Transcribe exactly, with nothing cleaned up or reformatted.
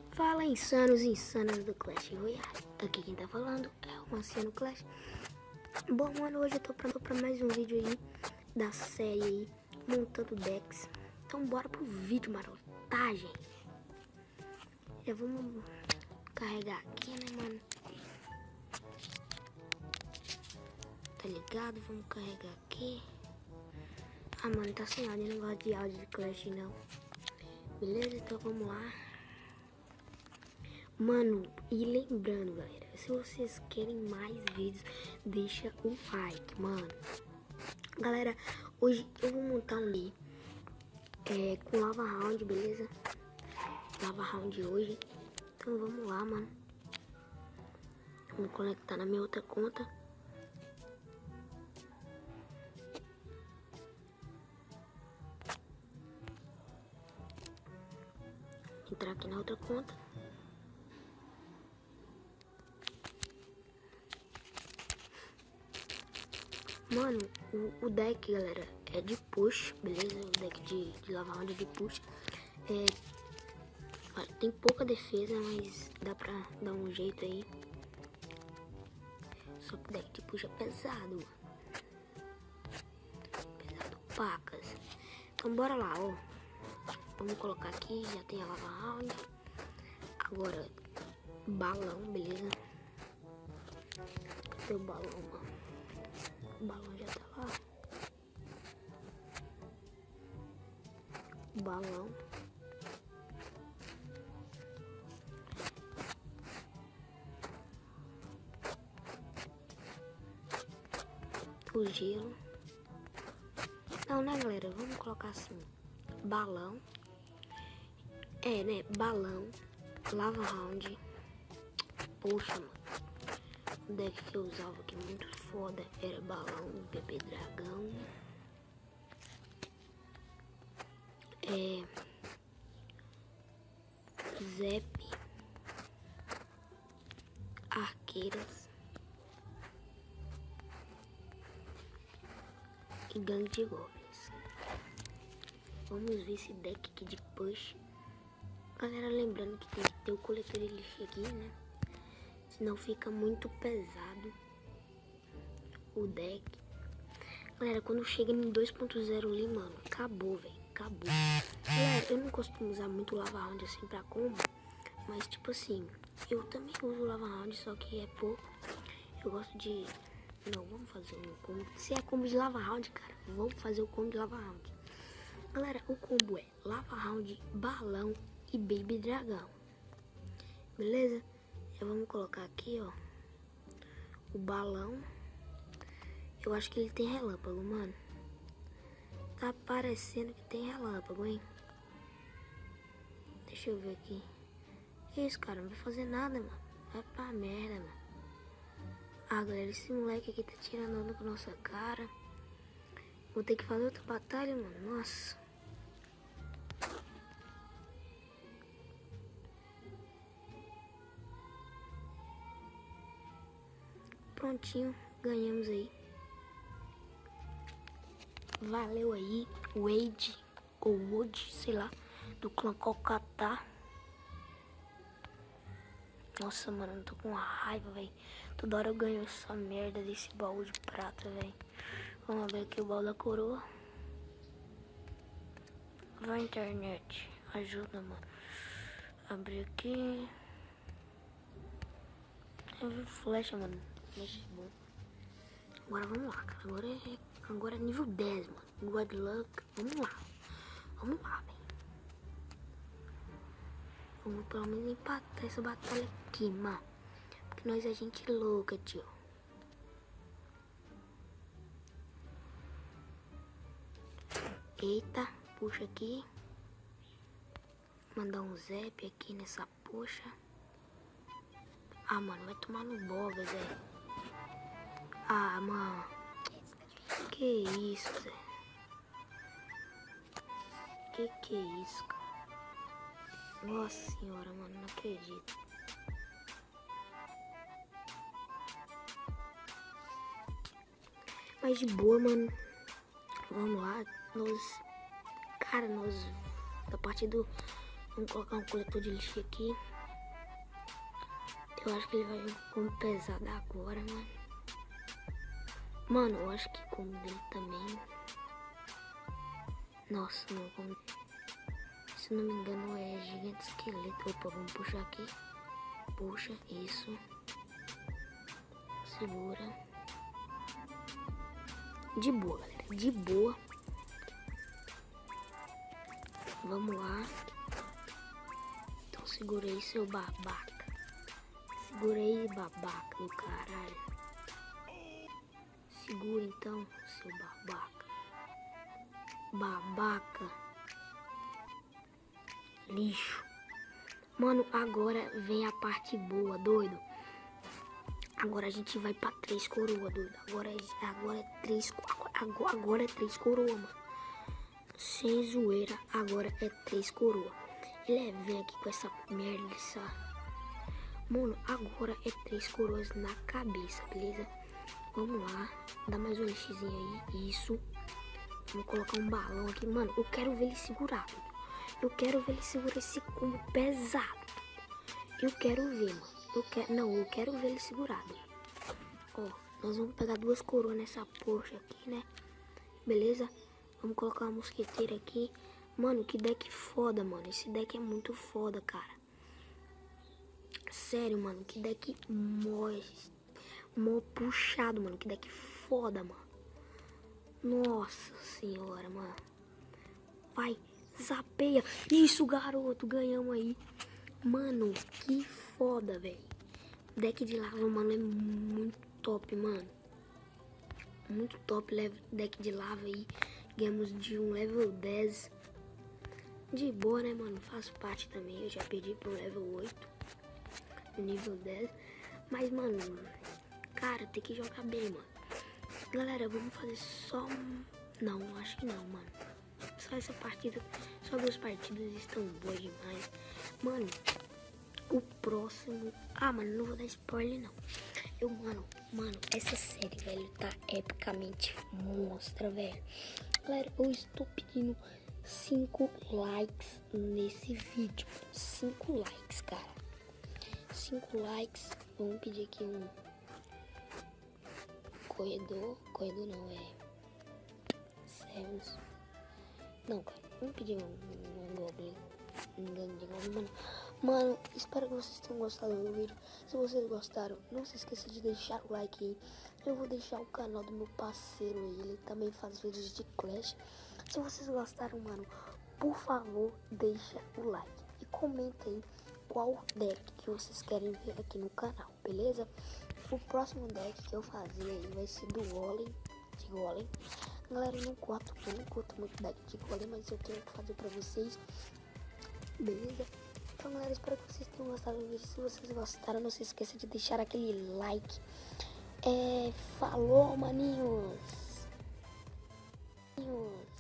Fala, insanos e insanas do Clash Royale. Aqui quem tá falando é o Anciano Clash. Bom, mano, hoje eu tô pra, pra mais um vídeo aí da série aí, montando decks. Então bora pro vídeo, marotagem. Já vamos carregar aqui, né, mano? Tá ligado? Vamos carregar aqui. Ah, mano, tá sem áudio, eu não gosto de áudio de Clash, não. Beleza? Então vamos lá. Mano, e lembrando, galera, se vocês querem mais vídeos, deixa o like, mano. Galera, hoje eu vou montar um ali é, com Lava Round, beleza? Lava Round hoje. Então vamos lá, mano. Vamos conectar na minha outra conta. Entrar aqui na outra conta. Mano, o, o deck, galera, é de push, beleza? O deck de, de Lava Round é de push. É, tem pouca defesa, mas dá pra dar um jeito aí. Só que o deck de push é pesado, mano. Pesado pacas. Então bora lá, ó. Vamos colocar aqui, já tem a Lava Round. Agora, balão, beleza? Cadê o balão, mano? O balão já tá lá. O balão. O gelo. Não, né, galera? Vamos colocar assim. Balão. É, né? Balão. Lava Round. Poxa, mano. O deck que eu usava aqui muito foda era balão, bebê dragão. É. Zep. Arqueiras. E gangue de goblins. Vamos ver esse deck aqui de push. Galera, lembrando que tem que ter o coletor de lixo aqui, né? Senão fica muito pesado o deck. Galera, quando chega em dois ponto zero ali, mano, acabou, velho. Acabou. Galera, eu não costumo usar muito Lava Round assim pra combo. Mas, tipo assim, eu também uso Lava Round, só que é pouco. Eu gosto de... Não, vamos fazer um combo. Se é combo de Lava Round, cara, vamos fazer o combo de Lava Round. Galera, o combo é Lava Round, balão e baby dragão. Beleza? Já vamos colocar aqui, ó, o balão. Eu acho que ele tem relâmpago, mano. Tá parecendo que tem relâmpago, hein? Deixa eu ver aqui. Isso, cara, não vai fazer nada, mano. Vai pra merda, mano. Ah, galera, esse moleque aqui tá tirando onda com a nossa cara. Vou ter que fazer outra batalha, mano. Nossa. Prontinho, ganhamos aí. Valeu aí, Wade, ou Wood, sei lá, do clã Kokatá. Nossa, mano, eu tô com raiva, velho. Toda hora eu ganho essa merda desse baú de prata, velho. Vamos ver aqui o baú da coroa. Vai, internet, ajuda, mano. Abrir aqui. Eu vi flecha, mano. Flecha é bom. Agora vamos lá, cara. Agora é, agora é nível dez, mano. Good luck. Vamos lá. Vamos lá, velho. Vamos pelo menos empatar essa batalha aqui, mano. Porque nós é gente louca, tio. Eita, puxa aqui. Mandar um zap aqui nessa puxa. Ah, mano, vai tomar no boga, Zé. Ah, mano. Que isso, Zé? Que que é isso, cara? Nossa senhora, mano, não acredito. Mas de boa, mano. Vamos lá. Nós... Cara, nós... Da parte do... Vamos colocar um coletor de lixo aqui. Eu acho que ele vai jogar como pesado agora, mano. Mano, eu acho que como dele também. Nossa, não, como... Se não me engano é gigante esqueleto. Opa, vamos puxar aqui. Puxa, isso. Segura. De boa, galera. De boa. Vamos lá. Então segura aí, seu babaca. Segura aí, babaca do caralho. Segura então, seu babaca. Babaca. Lixo. Mano, agora vem a parte boa, doido. Agora a gente vai pra três coroas, doido. Agora, agora é três agora, agora é três coroas, mano. Sem zoeira, agora é três coroas. Ele é, vem aqui com essa merda, essa... Mano, agora é três coroas na cabeça, beleza? Vamos lá, dá mais um elixirzinho aí, isso. Vamos colocar um balão aqui, mano. Eu quero ver ele segurado. Eu quero ver ele segurar esse combo pesado. Eu quero ver, mano. Eu quero, não, eu quero ver ele segurado. Ó, nós vamos pegar duas coroas nessa Porsche aqui, né? Beleza? Vamos colocar uma mosqueteira aqui. Mano, que deck foda, mano. Esse deck é muito foda, cara. Sério, mano. Que deck mó, mó puxado, mano. Que deck foda, mano. Nossa senhora, mano. Vai, zapeia. Isso, garoto. Ganhamos aí. Mano, que foda, velho. Deck de lava, mano, é muito top, mano. Muito top. Deck de lava aí. Ganhamos de um level dez. De boa, né, mano? Faço parte também. Eu já perdi pro level oito. No nível dez. Mas, mano, cara, tem que jogar bem, mano. Galera, vamos fazer só... Não, acho que não, mano. Só essa partida. Só duas partidas estão boas demais. Mano, o próximo... Ah, mano, não vou dar spoiler, não. Eu, mano, mano, essa série, velho, tá epicamente monstra, velho. Galera, eu estou pedindo cinco likes nesse vídeo. cinco likes, cara. cinco likes. Vamos pedir aqui um corredor. Corredor não, é servos. Não, cara, vamos pedir um, um goblin. Um gangue de goblin, mano. Mano, espero que vocês tenham gostado do vídeo. Se vocês gostaram, não se esqueça de deixar o like aí. Eu vou deixar o canal do meu parceiro aí. Ele também faz vídeos de Clash. Se vocês gostaram, mano, por favor, deixa o like. E comenta aí qual deck que vocês querem ver aqui no canal, beleza? O próximo deck que eu fazer aí vai ser do Golem, de Golem. Galera, eu não curto, eu não curto muito deck de Golem, mas eu tenho que fazer pra vocês, beleza? Então, galera, espero que vocês tenham gostado do vídeo. Se vocês gostaram, não se esqueça de deixar aquele like. É, falou, maninhos. maninhos.